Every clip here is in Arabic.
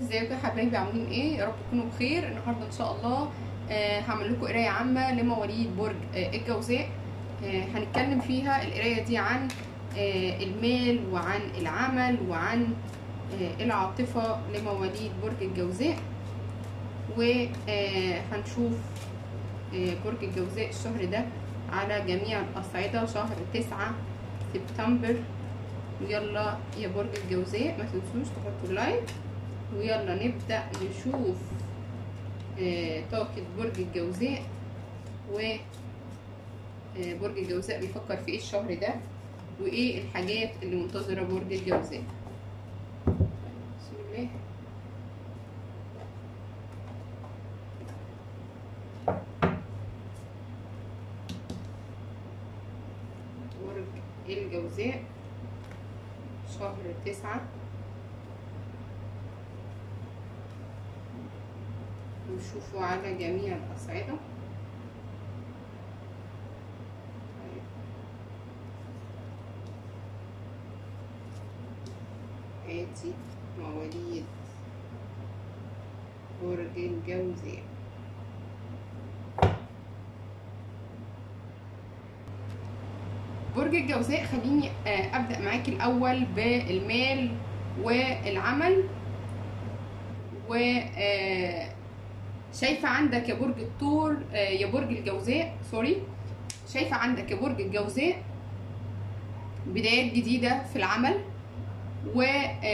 ازيكم يا حبايبي، عاملين ايه؟ يا رب تكونوا بخير. النهارده ان شاء الله هعمل لكم قرايه عامه لمواليد برج الجوزاء. هنتكلم فيها القرايه دي عن المال وعن العمل وعن العاطفه لمواليد برج الجوزاء. وهنشوف برج الجوزاء الشهر ده على جميع الأصعدة، شهر 9 سبتمبر. ويلا يا برج الجوزاء ما تنسوش تحطوا لايك، ويلا نبدأ نشوف طاقة برج الجوزاء. وبرج الجوزاء بيفكر في ايه الشهر ده، وايه الحاجات اللي منتظرة برج الجوزاء. بسم الله. برج الجوزاء شهر 9، نشوفوا على جميع الأصعدة. آتي مواليد برج الجوزاء. برج الجوزاء، خليني أبدأ معاكي الأول بالمال والعمل. شايفة عندك يا برج الثور، يا برج الجوزاء سوري، شايفة عندك يا برج الجوزاء بدايات جديدة في العمل، و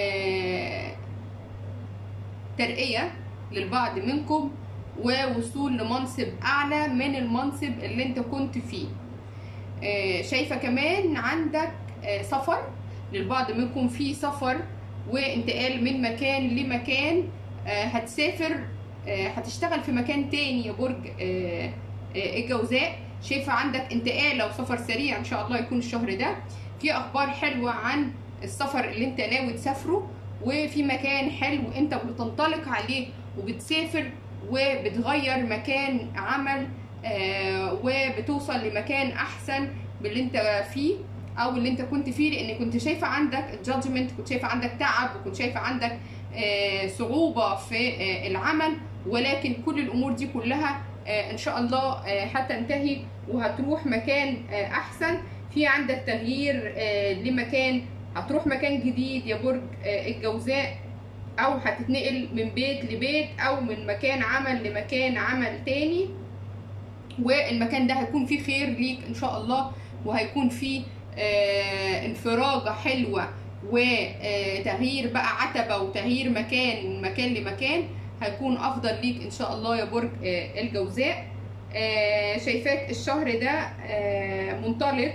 ترقية للبعض منكم، ووصول لمنصب أعلى من المنصب اللي انت كنت فيه. شايفة كمان عندك سفر للبعض منكم، في سفر وانتقال من مكان لمكان. هتسافر، هتشتغل في مكان تاني يا برج الجوزاء. شايفة عندك انتقال او سفر سريع ان شاء الله يكون الشهر ده. في اخبار حلوة عن السفر اللي انت ناوي تسافره، وفي مكان حلو انت بتنطلق عليه وبتسافر وبتغير مكان عمل، وبتوصل لمكان احسن باللي انت فيه او اللي انت كنت فيه. لان كنت شايفه عندك جادجمنت، كنت شايفه عندك تعب، وكنت شايفه عندك صعوبه في العمل، ولكن كل الامور دي كلها ان شاء الله هتنتهي وهتروح مكان احسن. في عندك تغيير لمكان، هتروح مكان جديد يا برج الجوزاء، او هتتنقل من بيت لبيت او من مكان عمل لمكان عمل تاني. والمكان ده هيكون فيه خير ليك ان شاء الله، وهيكون فيه انفراجة حلوة وتغيير بقى عتبة وتغيير مكان من مكان لمكان. هيكون افضل ليك ان شاء الله يا برج الجوزاء. شايفاك الشهر ده منطلق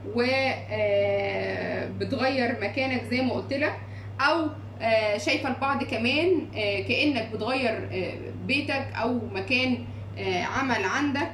وبتغير مكانك زي ما قلت لك، او شايفه البعض كمان كأنك بتغير بيتك او مكان عمل عندك.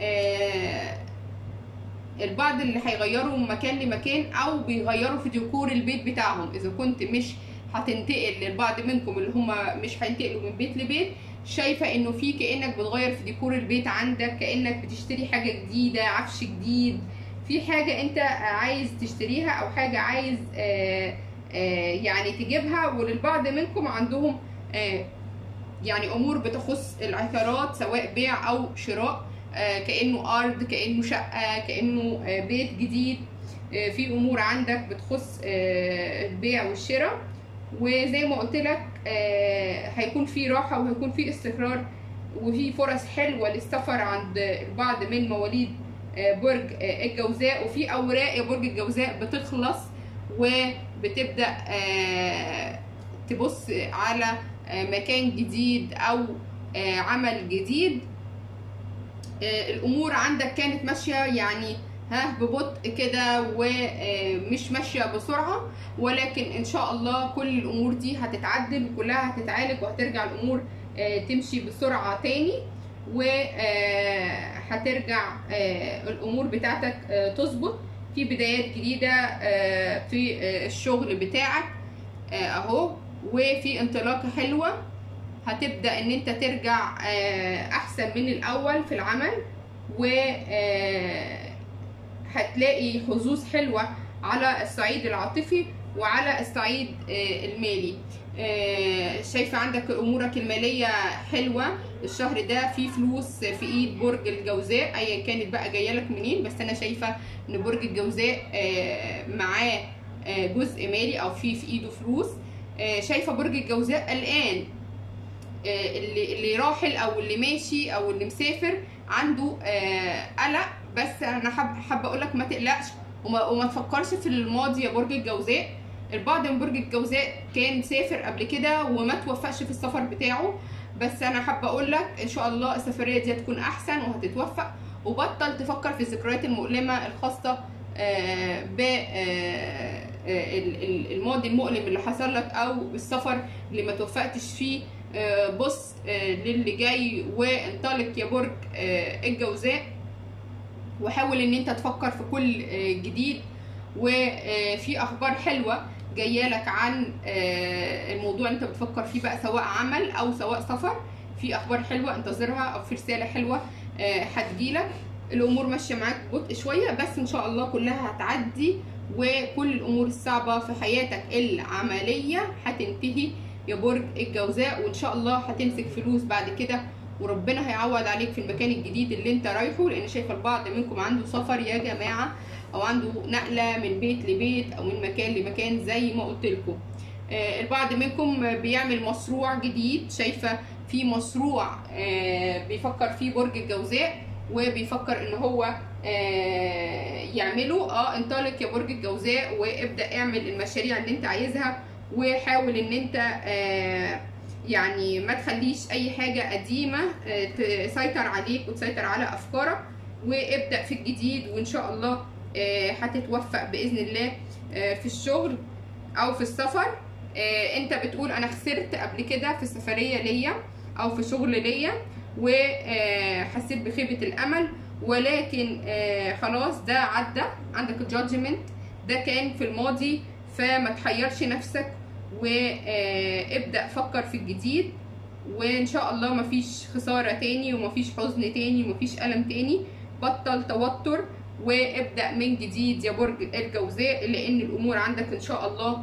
البعض اللي هيغيروا من مكان لمكان او بيغيروا في ديكور البيت بتاعهم. اذا كنت مش هتنتقل، للبعض منكم اللي هم مش هينتقلوا من بيت لبيت، شايفه انه في كأنك بتغير في ديكور البيت عندك، كأنك بتشتري حاجه جديده، عفش جديد، في حاجه انت عايز تشتريها او حاجه عايز يعني تجيبها. وللبعض منكم عندهم يعني امور بتخص العقارات، سواء بيع او شراء، كأنه ارض، كأنه شقة، كأنه بيت جديد. في امور عندك بتخص البيع والشراء. وزي ما قلت لك هيكون في راحة وهيكون في استقرار، وفي فرص حلوة للسفر عند البعض من مواليد برج الجوزاء. وفي اوراق يا برج الجوزاء بتخلص وبتبدأ تبص على مكان جديد او عمل جديد. الامور عندك كانت ماشيه يعني ببطء كده ومش ماشيه بسرعه، ولكن ان شاء الله كل الامور دي هتتعدل وكلها هتتعالج وهترجع الامور تمشي بسرعه تاني، وهترجع الامور بتاعتك تظبط. في بدايات جديده في الشغل بتاعك اهو، وفي انطلاقه حلوه. هتبدأ ان انت ترجع احسن من الاول في العمل، وهتلاقي حظوظ حلوة على الصعيد العاطفي وعلى الصعيد المالي. شايفه عندك امورك الماليه حلوه الشهر ده، في فلوس في ايد برج الجوزاء ايا كانت بقى جايه لك منين، بس انا شايفه ان برج الجوزاء معاه جزء مالي او في ايده فلوس. شايفه برج الجوزاء الان اللي راحل او اللي ماشي او اللي مسافر عنده قلق، بس انا حابه اقول لك ما تقلقش وما تفكرش في الماضي يا برج الجوزاء. البعض من برج الجوزاء كان سافر قبل كده وما توفقش في السفر بتاعه، بس انا حابه اقول لك ان شاء الله السفريه دي هتكون احسن وهتتوفق، وبطل تفكر في الذكريات المؤلمه الخاصه بالماضي المؤلم اللي حصل لك او السفر اللي ما توفقتش فيه. بص للي جاي وانطلق يا برج الجوزاء، وحاول ان انت تفكر في كل جديد، وفي اخبار حلوه جايه لك عن الموضوع اللي انت بتفكر فيه بقى، سواء عمل او سواء سفر. في اخبار حلوه انتظرها او في رساله حلوه هتجيلك. الامور ماشيه معاك ببطء شويه بس ان شاء الله كلها هتعدي، وكل الامور الصعبه في حياتك العمليه هتنتهي يا برج الجوزاء، وان شاء الله هتمسك فلوس بعد كده، وربنا هيعوض عليك في المكان الجديد اللي انت رايحه، لان شايفه البعض منكم عنده سفر يا جماعه، او عنده نقله من بيت لبيت او من مكان لمكان زي ما قلت لكم. البعض منكم بيعمل مشروع جديد، شايفه في مشروع بيفكر فيه برج الجوزاء وبيفكر ان هو يعمله. انطلق يا برج الجوزاء وابدا اعمل المشاريع اللي انت عايزها، وحاول ان انت يعني ما تخليش اي حاجه قديمه تسيطر عليك وتسيطر على افكارك، وابدا في الجديد وان شاء الله هتتوفق باذن الله في الشغل او في السفر. انت بتقول انا خسرت قبل كده في سفريه ليا او في شغل ليا وحسيت بخيبه الامل، ولكن خلاص ده عدى، عندك الجادجمنت ده كان في الماضي، فما تحيرش نفسك وابدأ فكر في الجديد، وان شاء الله مفيش خسارة تاني ومفيش حزن تاني ومفيش ألم تاني. بطل توتر وابدأ من جديد يا برج الجوزاء، لان الامور عندك ان شاء الله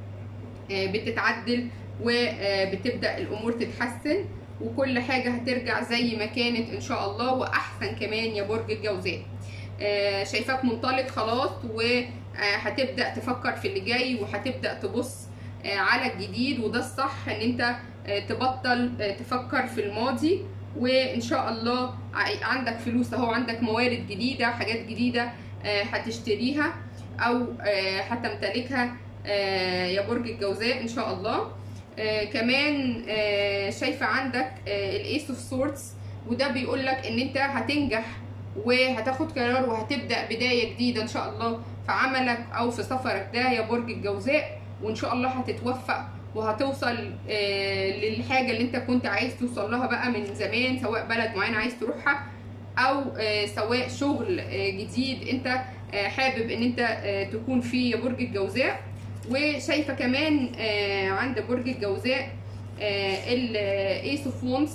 بتتعدل وبتبدأ الامور تتحسن، وكل حاجة هترجع زي ما كانت ان شاء الله واحسن كمان يا برج الجوزاء. شايفاك منطلق خلاص، وهتبدأ تفكر في اللي جاي وهتبدأ تبص على الجديد، وده الصح ان انت تبطل تفكر في الماضي، وان شاء الله عندك فلوس اهو، عندك موارد جديدة، حاجات جديدة هتشتريها او هتمتلكها يا برج الجوزاء ان شاء الله. كمان شايفة عندك الايس اوف سورتس، وده بيقول لك ان انت هتنجح وهتاخد قرار وهتبدأ بداية جديدة ان شاء الله في عملك او في سفرك ده يا برج الجوزاء، وان شاء الله هتتوفق وهتوصل للحاجة اللي انت كنت عايز توصل لها بقى من زمان، سواء بلد معين عايز تروحها او سواء شغل جديد انت حابب ان انت تكون فيه يا برج الجوزاء. وشايفة كمان عند برج الجوزاء الايس اوف وونز،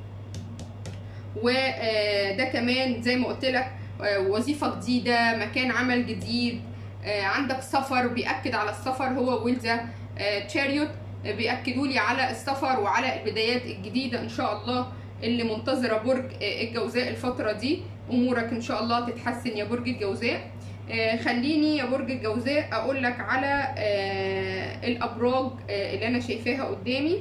وده كمان زي ما قلت لك وظيفة جديدة، مكان عمل جديد، عندك سفر بيأكد على السفر، هو ويلزا تشاريوت بيأكدوا لي على السفر وعلى البدايات الجديدة ان شاء الله اللي منتظرة برج الجوزاء الفترة دي. امورك ان شاء الله تتحسن يا برج الجوزاء. خليني يا برج الجوزاء اقول لك على الابراج اللي انا شايفاها قدامي،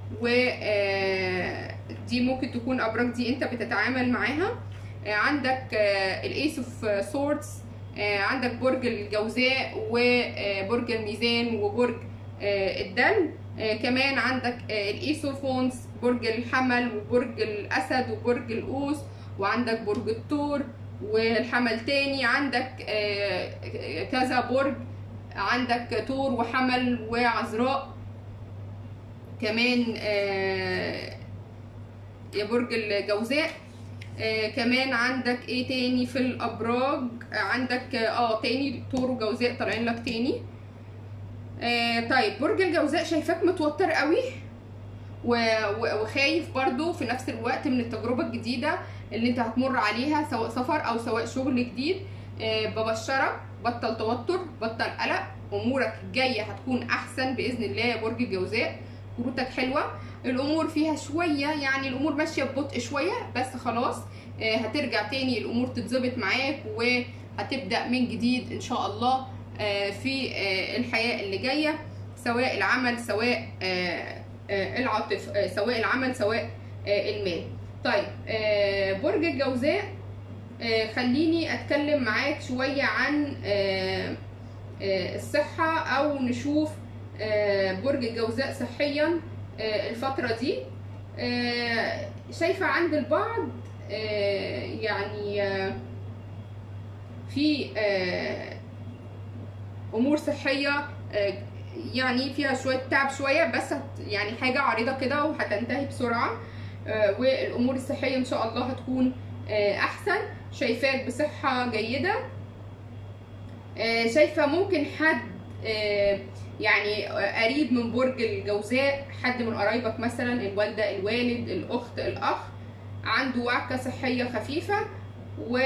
ودي ممكن تكون ابراج دي انت بتتعامل معاها. عندك الايس اوف سوردز، عندك برج الجوزاء وبرج الميزان وبرج الدلو. كمان عندك الايس اوف وونز، برج الحمل وبرج الاسد وبرج القوس، وعندك برج الثور والحمل تاني، عندك كذا برج، عندك ثور وحمل وعذراء كمان يا برج الجوزاء. كمان عندك ايه تاني في الابراج، عندك تاني ثور وجوزاء طالعين لك تاني. طيب برج الجوزاء شايفاك متوتر قوي وخايف برضو في نفس الوقت من التجربة الجديدة اللي انت هتمر عليها، سواء سفر او سواء شغل جديد. ببشرك بطل توتر، بطل قلق، امورك الجاية هتكون احسن باذن الله يا برج الجوزاء، كروتك حلوه، الامور فيها شويه يعني الامور ماشيه ببطء شويه، بس خلاص هترجع تاني الامور تتظبط معاك وهتبدا من جديد ان شاء الله في الحياه اللي جايه، سواء العمل سواء العاطفه، سواء العمل سواء المال. طيب برج الجوزاء، خليني اتكلم معاك شويه عن الصحه، او نشوف برج الجوزاء صحيا الفتره دي. شايفه عند البعض يعني في امور صحيه يعني فيها شويه تعب شويه، بس يعني حاجه عريضه كده وهتنتهي بسرعه، والامور الصحيه ان شاء الله هتكون احسن. شايفاك بصحه جيده. شايفه ممكن حد يعني قريب من برج الجوزاء، حد من قرايبك مثلا الوالده الوالد الاخت الاخ، عنده وعكه صحيه خفيفه، و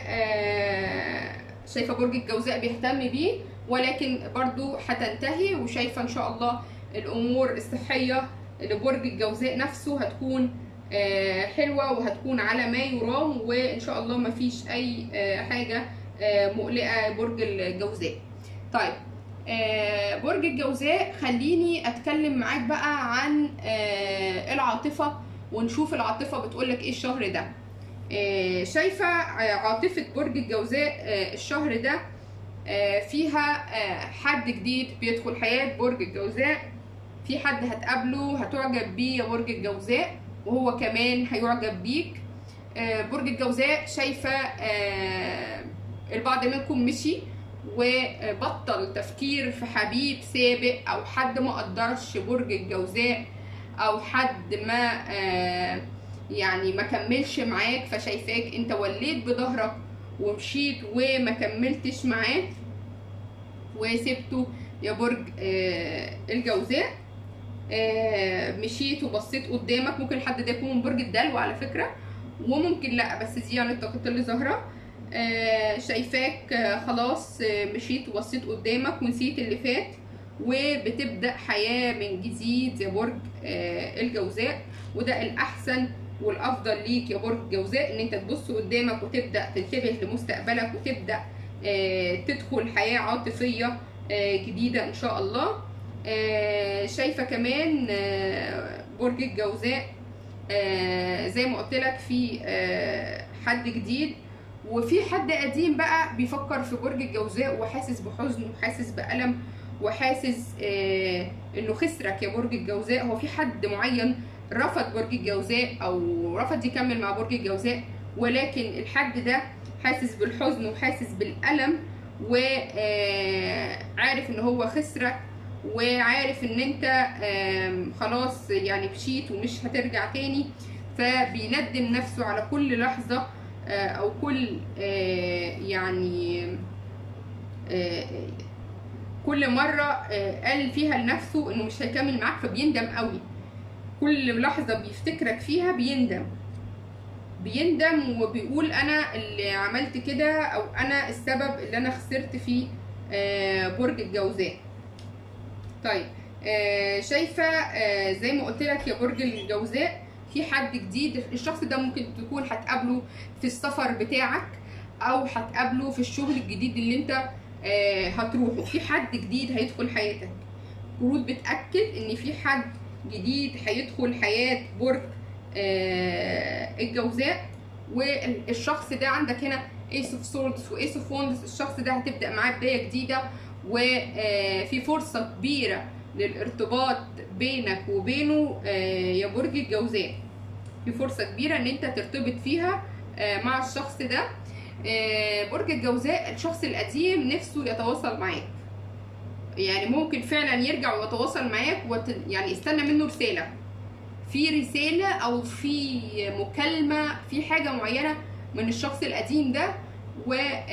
شايفه برج الجوزاء بيهتم بيه، ولكن برضو هتنتهي. وشايفه ان شاء الله الامور الصحيه لبرج الجوزاء نفسه هتكون حلوه وهتكون على ما يرام، وان شاء الله مفيش اي حاجه مقلقه برج الجوزاء. طيب برج الجوزاء، خليني اتكلم معاك بقى عن العاطفه، ونشوف العاطفه بتقولك ايه الشهر ده. شايفه عاطفه برج الجوزاء الشهر ده فيها حد جديد بيدخل حياه برج الجوزاء، في حد هتقابله هتعجب بيه يا برج الجوزاء، وهو كمان هيعجب بيك. برج الجوزاء، شايفه البعض منكم مشي وبطل تفكير في حبيب سابق، او حد ما قدرش برج الجوزاء، او حد ما يعني ما كملش معاك، فشايفاك انت وليت بظهرك ومشيت وما كملتش معاه وسبته يا برج الجوزاء. مشيت وبصيت قدامك. ممكن الحد ده يكون من برج الدلو على فكره، وممكن لا، بس دي يعني الطاقات اللي ظاهره. شايفاك خلاص مشيت وبصيت قدامك ونسيت اللي فات، وبتبدا حياه من جديد يا برج الجوزاء. وده الاحسن والافضل ليك يا برج الجوزاء، ان انت تبص قدامك وتبدا تنتبه لمستقبلك، وتبدا تدخل حياه عاطفيه جديده ان شاء الله. شايفه كمان برج الجوزاء زي ما قلت لك في حد جديد، وفي حد قديم بقى بيفكر في برج الجوزاء وحاسس بحزن وحاسس بألم وحاسس انه خسرك يا برج الجوزاء. هو في حد معين رفض برج الجوزاء او رفض يكمل مع برج الجوزاء، ولكن الحد ده حاسس بالحزن وحاسس بالألم، وعارف ان هو خسرك، وعارف ان انت خلاص يعني مشيت ومش هترجع تاني، فبيندم نفسه على كل لحظة او كل يعني كل مرة قال فيها لنفسه انه مش هيكمل معاك، فبيندم قوي. كل لحظة بيفتكرك فيها بيندم وبيقول انا اللي عملت كده، او انا السبب اللي انا خسرت فيه برج الجوزاء. طيب شايفه زي ما قلت لك يا برج الجوزاء في حد جديد. الشخص ده ممكن تكون هتقابله في السفر بتاعك، او هتقابله في الشغل الجديد اللي انت هتروحه. في حد جديد هيدخل حياتك. كروت بتاكد ان في حد جديد هيدخل حياه برج الجوزاء، والشخص ده عندك هنا ايس اوف سوردز وايس اوف وندز. الشخص ده هتبدا معاه بدايه جديده، وفي فرصه كبيره للارتباط بينك وبينه يا برج الجوزاء. في فرصه كبيره ان انت ترتبط فيها مع الشخص ده. برج الجوزاء، الشخص القديم نفسه يتواصل معاك، يعني ممكن فعلا يرجع ويتواصل معاك يعني استنى منه رساله، في رساله او في مكالمه، في حاجه معينه من الشخص القديم ده، و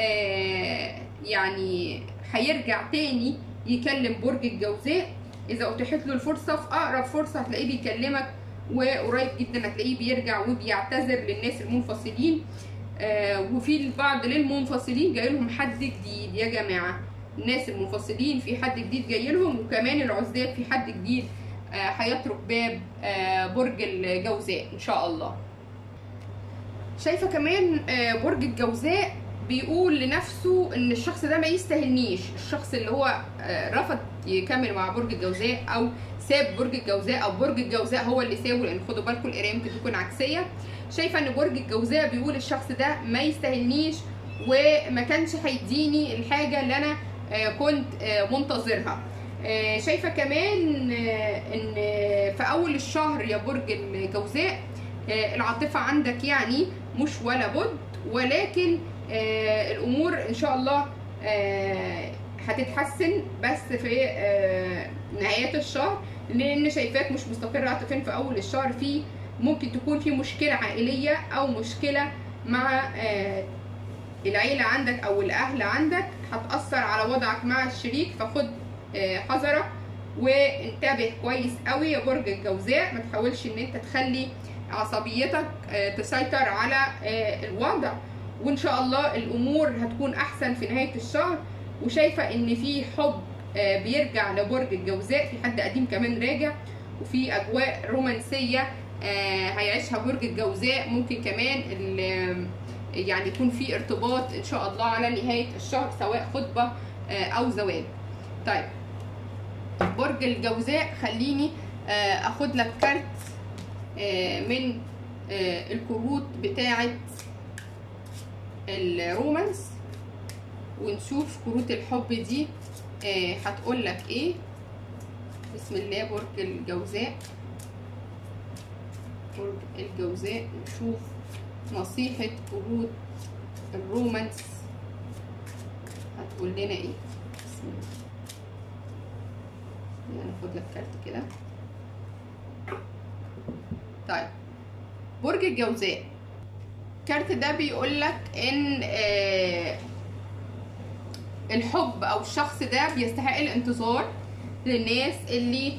يعني هيرجع تاني يكلم برج الجوزاء. اذا اتيحت له الفرصه في اقرب فرصه هتلاقيه بيكلمك، وقريب جدا هتلاقيه بيرجع وبيعتذر للناس المنفصلين. وفي البعض للمنفصلين جاي لهم حد جديد يا جماعه. الناس المنفصلين في حد جديد جاي لهم، وكمان العزاب في حد جديد هيطرق باب برج الجوزاء ان شاء الله. شايفه كمان برج الجوزاء بيقول لنفسه ان الشخص ده ما يستاهلنيش، الشخص اللي هو رفض يكمل مع برج الجوزاء او ساب برج الجوزاء او برج الجوزاء هو اللي سابه، لان خدوا بالكم القرايه ممكن تكون عكسيه. شايفه ان برج الجوزاء بيقول الشخص ده ما يستاهلنيش وما كانش هيديني الحاجه اللي انا كنت منتظرها. شايفه كمان ان في اول الشهر يا برج الجوزاء العاطفه عندك يعني مش ولا بد، ولكن الامور ان شاء الله هتتحسن بس في نهايات الشهر، لان شايفاك مش مستقر عاطفيا في اول الشهر، في ممكن تكون في مشكله عائليه او مشكله مع العيله عندك او الاهل عندك هتاثر على وضعك مع الشريك، فخد حذرك وانتبه كويس قوي يا برج الجوزاء. ما تحاولش ان انت تخلي عصبيتك تسيطر على الوضع، وان شاء الله الامور هتكون احسن في نهايه الشهر. وشايفه ان في حب بيرجع لبرج الجوزاء، في حد قديم كمان راجع، وفي اجواء رومانسيه هيعيشها برج الجوزاء. ممكن كمان يعني يكون في ارتباط ان شاء الله على نهايه الشهر، سواء خطبه او زواج. طيب برج الجوزاء خليني اخد لك كارت من الكروت بتاعه الرومانس، ونشوف كروت الحب دي هتقول لك ايه. بسم الله. برج الجوزاء، برج الجوزاء، نشوف نصيحة كروت الرومانس هتقول لنا ايه. بسم الله. ناخد لك كارت كده. طيب برج الجوزاء، الكارت ده بيقول لك ان الحب او الشخص ده بيستحق الانتظار، للناس اللي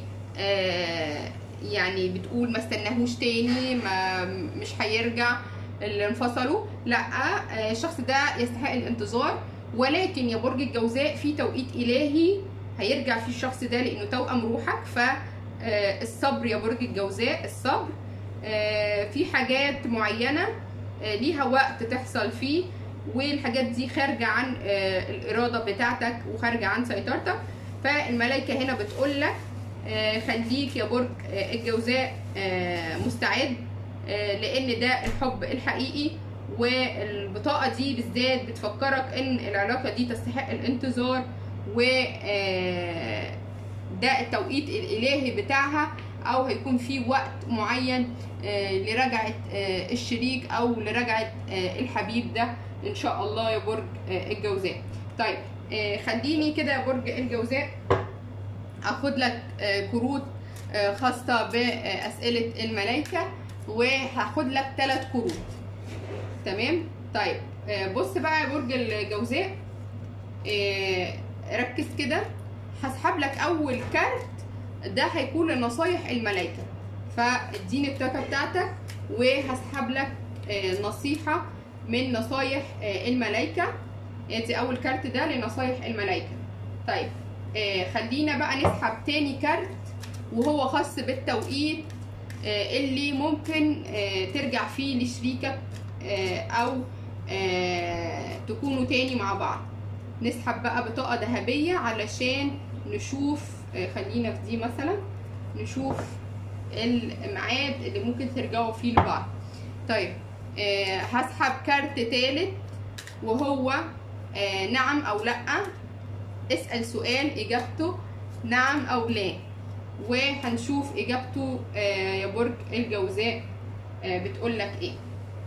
يعني بتقول ما استناهوش تاني، ما مش هيرجع، اللي انفصلوا. لا، الشخص ده يستحق الانتظار، ولكن يا برج الجوزاء في توقيت الهي هيرجع فيه الشخص ده لانه توأم روحك. فالصبر يا برج الجوزاء، الصبر. في حاجات معينه ليها وقت تحصل فيه، والحاجات دي خارجه عن الاراده بتاعتك وخارجه عن سيطرتك. فالملائكه هنا بتقول لك خليك يا برج الجوزاء مستعد، لان ده الحب الحقيقي. والبطاقه دي بالذات بتفكرك ان العلاقه دي تستحق الانتظار، و ده التوقيت الالهي بتاعها، او هيكون في وقت معين لرجعه الشريك او لرجعه الحبيب ده ان شاء الله يا برج الجوزاء. طيب خليني كده يا برج الجوزاء اخد لك كروت خاصه باسئله الملائكه، وهاخد لك 3 كروت. تمام. طيب بص بقى يا برج الجوزاء، ركز كده. هسحب لك اول كارت، ده هيكون لنصايح الملائكه، فاديني الطاقه بتاعتك وهسحب لك نصيحه من نصايح الملائكه. ادي اول كارت ده لنصايح الملائكه. طيب خلينا بقى نسحب تاني كارت، وهو خاص بالتوقيت اللي ممكن ترجع فيه لشريكك او تكونوا تاني مع بعض. نسحب بقى بطاقه ذهبيه علشان نشوف، خلينا في دي مثلا، نشوف الميعاد اللي ممكن ترجعوا فيه لبعض. طيب هسحب كارت تالت، وهو نعم او لا. اسأل سؤال اجابته نعم او لا، وهنشوف اجابته يا برج الجوزاء بتقول لك ايه.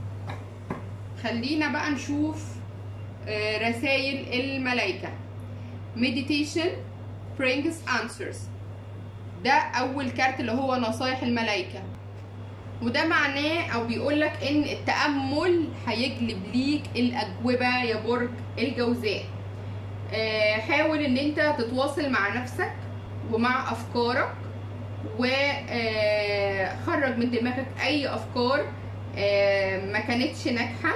خلينا بقى نشوف رسائل الملائكة. meditation brings answers، ده اول كارت اللي هو نصايح الملائكة، وده معناه او بيقولك ان التأمل هيجلب ليك الاجوبة يا برج الجوزاء. حاول ان انت تتواصل مع نفسك ومع افكارك، وخرج من دماغك اي افكار ما كانتش ناجحة،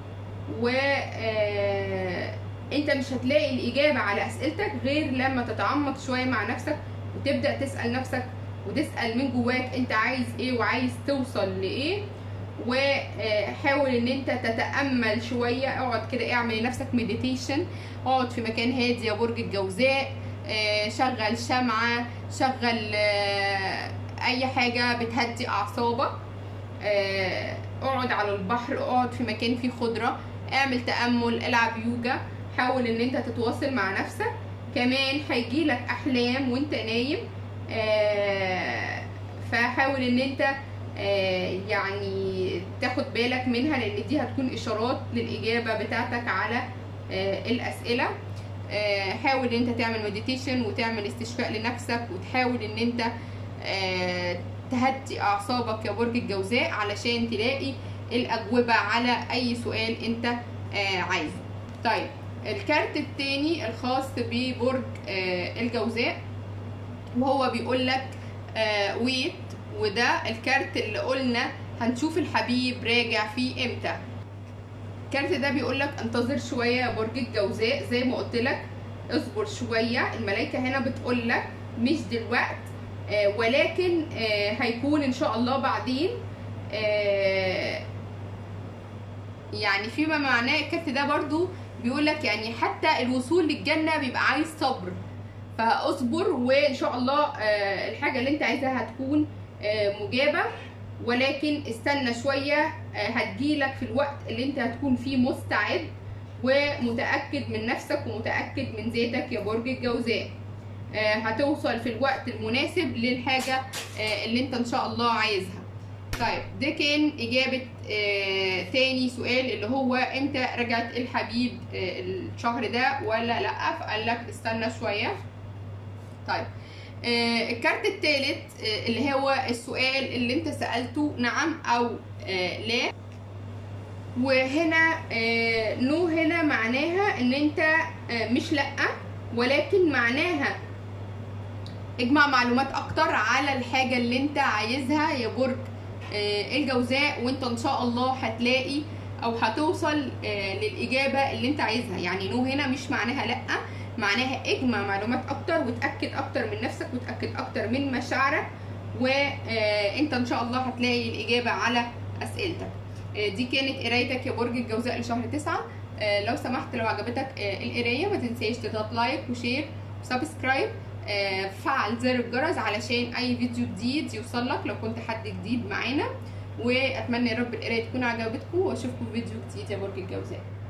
انت مش هتلاقي الاجابة على اسئلتك غير لما تتعمق شوية مع نفسك وتبدأ تسأل نفسك وتسأل من جواك انت عايز ايه وعايز توصل لايه. وحاول ان انت تتأمل شوية، اقعد كده اعمل لنفسك مديتيشن، اقعد في مكان هادي يا برج الجوزاء، شغل شمعة، شغل اي حاجة بتهدي اعصابك، اقعد على البحر، اقعد في مكان فيه خضرة، اعمل تأمل، العب يوجا، حاول ان انت تتواصل مع نفسك. كمان هيجيلك احلام وانت نايم، فحاول ان انت يعني تاخد بالك منها، لان دي هتكون اشارات للاجابة بتاعتك على الاسئلة. حاول ان انت تعمل مديتيشن وتعمل استشفاء لنفسك، وتحاول ان انت تهدي اعصابك يا برج الجوزاء علشان تلاقي الاجوبة على اي سؤال انت عايزه. طيب الكارت التاني الخاص ببرج الجوزاء، وهو بيقول لك ويت، وده الكارت اللي قلنا هنشوف الحبيب راجع فيه امتى. الكارت ده بيقول لك انتظر شويه يا برج الجوزاء، زي ما قلت لك اصبر شويه. الملائكه هنا بتقول لك مش دلوقت، ولكن هيكون ان شاء الله بعدين. يعني فيما معناه الكارت ده برضو بيقول لك يعني حتى الوصول للجنه بيبقى عايز صبر، فاصبر وان شاء الله الحاجه اللي انت عايزها هتكون مجابه، ولكن استنى شويه، هتجيلك في الوقت اللي انت هتكون فيه مستعد ومتاكد من نفسك ومتاكد من ذاتك يا برج الجوزاء. هتوصل في الوقت المناسب للحاجه اللي انت ان شاء الله عايزها. طيب ده كان اجابه تاني سؤال اللي هو امتى رجعت الحبيب الشهر ده ولا لا، فقال لك استنى شويه. طيب الكارت الثالث اللي هو السؤال اللي انت سألته نعم او لا، وهنا نو هنا معناها ان انت مش لا، ولكن معناها اجمع معلومات اكتر على الحاجة اللي انت عايزها يا برج الجوزاء، وانت ان شاء الله هتلاقي او هتوصل للاجابة اللي انت عايزها. يعني نو هنا مش معناها لا، معناها اجمع معلومات اكتر وتأكد اكتر من نفسك وتأكد اكتر من مشاعرك، وانت ان شاء الله هتلاقي الاجابة على اسئلتك. دي كانت قرايتك يا برج الجوزاء لشهر 9. لو سمحت لو عجبتك القراية ما تنساش تضغط لايك وشير وسبسكرايب، فعل زر الجرس علشان اي فيديو جديد يوصلك لو كنت حد جديد معانا. واتمنى يا رب القراية تكون عجبتكم، واشوفكم في فيديو جديد يا برج الجوزاء.